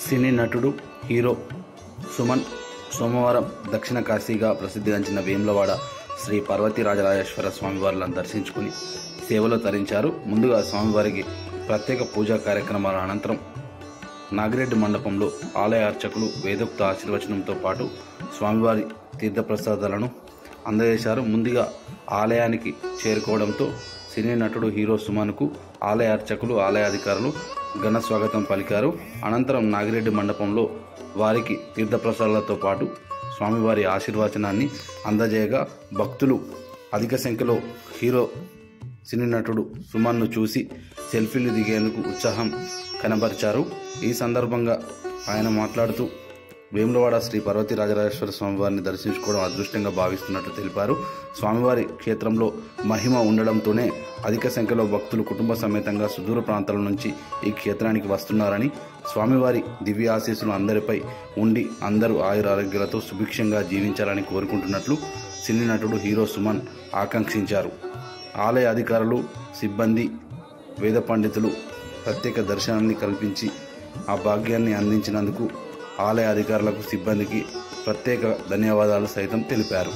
సినీ నటుడు హీరో సుమన్ సోమవారం దక్షిణ కాశీగా ప్రసిద్ధిగాంచిన వేములవాడ శ్రీ పార్వతీ రాజరాజేశ్వర స్వామివార్లను దర్శించుకుని సేవలో తరించారు. ముందుగా స్వామివారికి ప్రత్యేక పూజా కార్యక్రమాల అనంతరం నాగిరెడ్డి మండపంలో ఆలయ అర్చకులు వేదోక్త ఆశీర్వచనంతో పాటు స్వామివారి తీర్థప్రసాదాలను అందజేశారు. ముందుగా ఆలయానికి చేరుకోవడంతో సినీ నటుడు హీరో సుమన్కు ఆలయ అర్చకులు, ఆలయ అధికారులు ఘన స్వాగతం పలికారు. అనంతరం నాగిరెడ్డి మండపంలో వారికి తీర్థప్రసాదాలతో పాటు స్వామివారి ఆశీర్వచనాన్ని అందజేయగా భక్తులు అధిక సంఖ్యలో హీరో సినీ నటుడు సుమన్ను చూసి సెల్ఫీలు దిగేందుకు ఉత్సాహం కనబరిచారు. ఈ సందర్భంగా ఆయన మాట్లాడుతూ వేములవాడ శ్రీ పార్వతీ రాజరాజేశ్వర స్వామివారిని దర్శించుకోవడం అదృష్టంగా భావిస్తున్నట్లు తెలిపారు. స్వామివారి క్షేత్రంలో మహిమ ఉండడంతోనే అధిక సంఖ్యలో భక్తులు కుటుంబ సమేతంగా సుదూర ప్రాంతాల నుంచి ఈ క్షేత్రానికి వస్తున్నారని, స్వామివారి దివ్య ఆశీస్సులు అందరిపై ఉండి అందరూ ఆయురారోగ్యాలతో సుభిక్షంగా జీవించాలని కోరుకుంటున్నట్లు సినీ నటుడు హీరో సుమన్ ఆకాంక్షించారు. ఆలయ అధికారులు, సిబ్బంది, వేద పండితులు ప్రత్యేక దర్శనాన్ని కల్పించి ఆ భాగ్యాన్ని అందించినందుకు ఆలయ అధికారులకు, సిబ్బందికి ప్రత్యేక ధన్యవాదాలు సైతం తెలిపారు.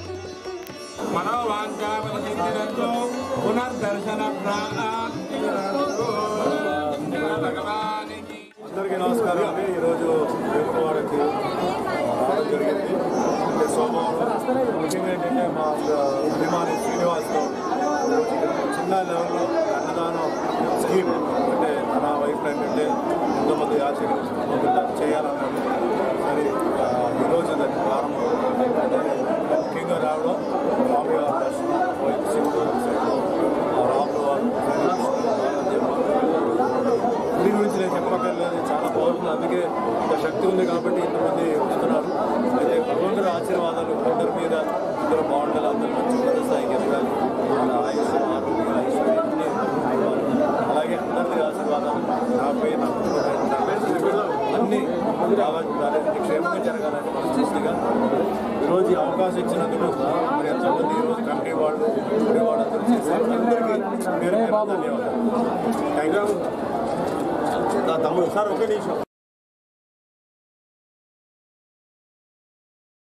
అందరికీ నమస్కారం అండి. ఈరోజు వేములవాడకి రావడం జరిగింది. అంటే సోమవారం ముఖ్యంగా ఏంటంటే మా అభిమాని శ్రీనివాస్తో చిన్న లెవెల్లో అన్నదానం స్కీమ్, అంటే తన వైఫ్ ఏంటంటే ఎంతోమంది ఆచరణ చేయాలన్నది. మరి ఈరోజు దాన్ని ప్రారంభం ముఖ్యంగా రావడం స్వామివారి దర్శనం, రాముల వారు గుడి గురించి నేను చెప్పక్కర్లేదు, చాలా పవర్ఫుల్. అందుకే ఇంత శక్తి ఉంది కాబట్టి ఇంతమంది వస్తున్నారు. అయితే భగవంతుడి ఆశీర్వాదాలు అందరి మీద, అందరూ బాగుండాలి, అందరూ మంచి ఉన్నత స్థాయికి ఎదగాలి, ఆయుష్, ఆరోగ్య, ఐశ్వర్యం అలాగే అందరి ఆశీర్వాదాలు నాపై, నా అన్నీ బాగా క్షేమంగా జరగాలని మనస్ఫూర్తిగా ఈరోజు ఈ అవకాశం ఇచ్చినందుకు మరి ఎంతోమంది ఈరోజు కమిటీ వాళ్ళు, గుడి వాళ్ళు అందరూ చేశారు. అందరికీ పేరు ధన్యవాదాలు. Thank you. నా తమ్ముడు సార్ ఒకే నిమిషం.